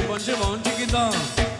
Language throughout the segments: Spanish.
chipón, chipón, chiquito.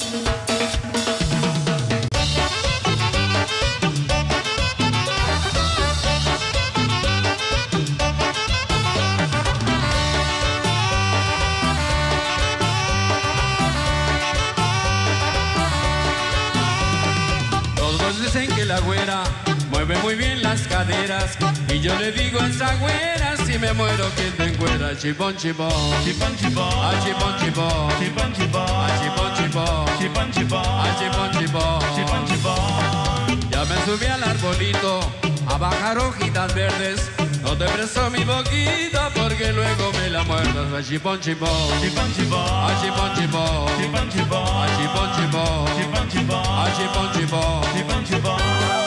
Todos dicen que la güera mueve muy bien las caderas y yo le digo a esa güera, si me muero que te encuera. Chipón, chipón, chipón, chipón, ah, chipón, chipón, chipón, chipón, ah, chipón, chipón, chipón, chipón, ah, chipón, chipón, chipón, chipón. Ya me subí al arbolito a bajar hojitas verdes. No te presto mi boquita porque luego me la muerdas. Ah, chipón, chipón, chipón, chipón, ah, chipón, chipón, chipón, chipón, ah, chipón, chipón, chipón, chipón, ah, chipón, chipón, chipón, chipón.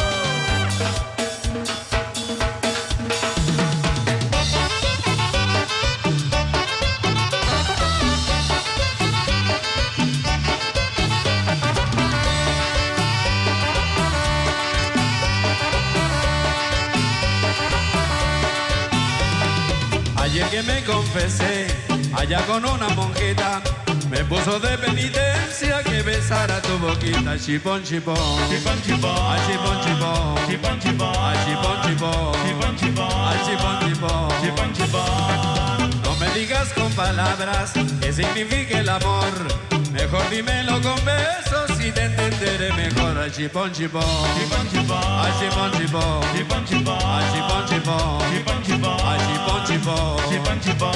Ayer que me confesé, allá con una monjita, me puso de penitencia que besara tu boquita. Chipón, chipón, Chipón, chipón, ah, chipón, chipón, chipón, chipón, ah, chipón, chipón, chipón, chipón, ah, chipón, chipón. chipón, chipón. No me digas con palabras qué significa el amor, mejor dímelo con besos y te entenderé mejor. Ah, chipón, chipón, Chipón, chipón, ah, chipón, chipón, chipón, chipón, ah, chipón, chipón, chipón, chipón, ah, chipón, chipón. chipón, chipón.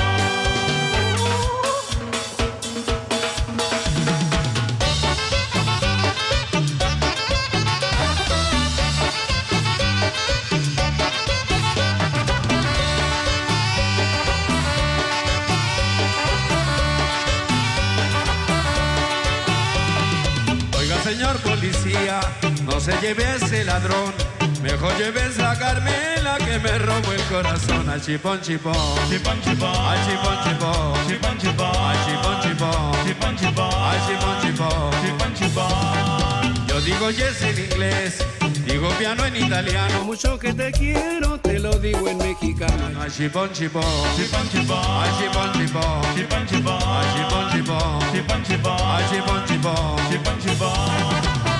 Oiga, señor policía, no se lleve a ese ladrón, mejor lleves a Carmela que me robó el corazón. A chipón, chipón, Chipón, chipón, a chipón, chipón, chipón, chipón, a chipón, chipón, chipón, chipón, a chipón, chipón. chipón, chipón. Yo digo yes en inglés, digo piano en italiano, mucho que te quiero, te lo digo en mexicano. A chipón, chipón, Chipón, chipón, a chipón, chipón, chipón, chipón, a chipón, chipón, chipón, chipón, a chipón, chipón. chipón, chipón.